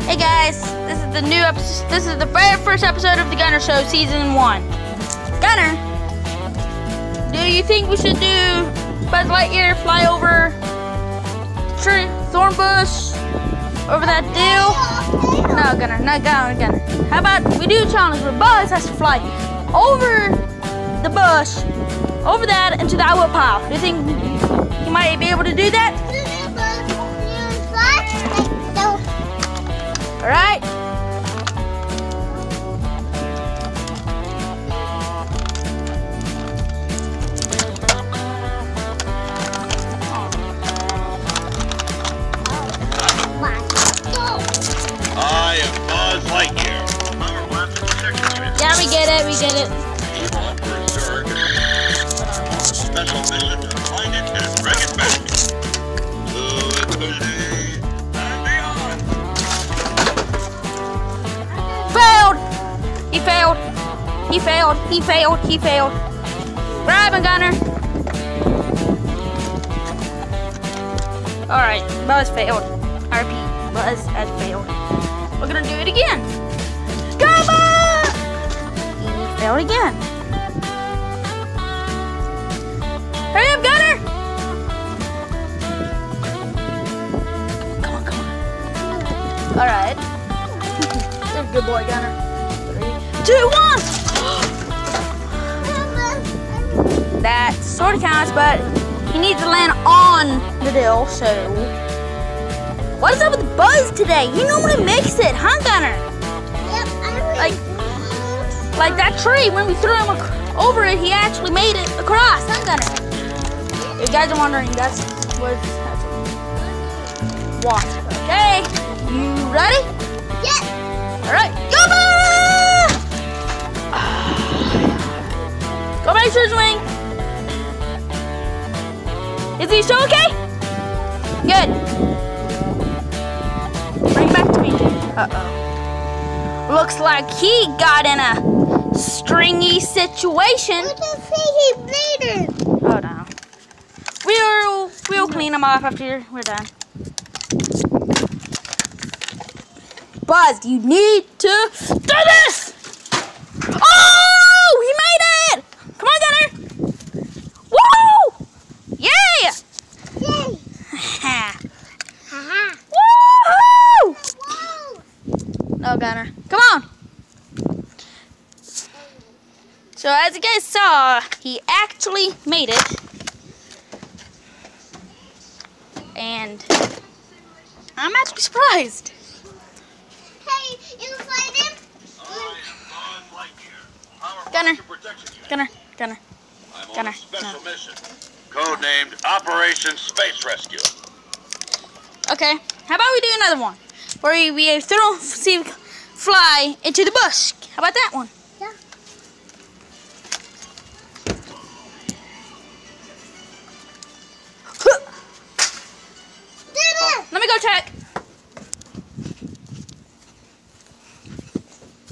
Hey guys, this is the new episode. This is the very first episode of the Gunner Show, Season 1. Gunner, do you think we should do Buzz Lightyear fly over tree, thorn bush, over that deal? No, Gunner, not Gunner. How about we do a challenge where Buzz has to fly over the bush, over that, into the wood pile? Do you think he might be able to do that? All right. I am Buzz Lightyear. Yeah, we get it. We get it. On a special mission to find it and bring it back. To infinity and beyond. Failed. He failed. He failed. He failed. He failed. Grab him, Gunner. All right, Buzz failed. I repeat, Buzz has failed. We're gonna do it again. Go, Buzz! He failed again. Hurry up, Gunner! Come on, come on. All right. You're a good boy, Gunner. 3, 2, 1. That sort of counts, but he needs to land on the deal, so. What is up with Buzz today? He normally makes it, huh, Gunner? Yep, like that tree, when we threw him over it, he actually made it across, huh, Gunner? If you guys are wondering, that's what's happening. Watch. Okay, you ready? Yes. All right, go, Buzz! Go back to his wing. Is he still okay? Good. Bring it back to me. Uh-oh. Looks like he got in a stringy situation. What does he made it? Oh no. We'll clean him off after we're done. Buzz, you need to do this! Oh! He made it! Come on, Gunner! Woo! Yeah! Yay! Woo! Whoa! No, Gunner. Come on! So as you guys saw, he actually made it. And I'm actually surprised. Hey, you find him? I am Buzz Lightyear. Our Gunner. Monster Protection Unit. Gunner. I'm on Gunner, a special no. mission, codenamed Operation Space Rescue. Okay, how about we do another one? Where we fly into the bush. How about that one? Yeah. Did it! Let me go check.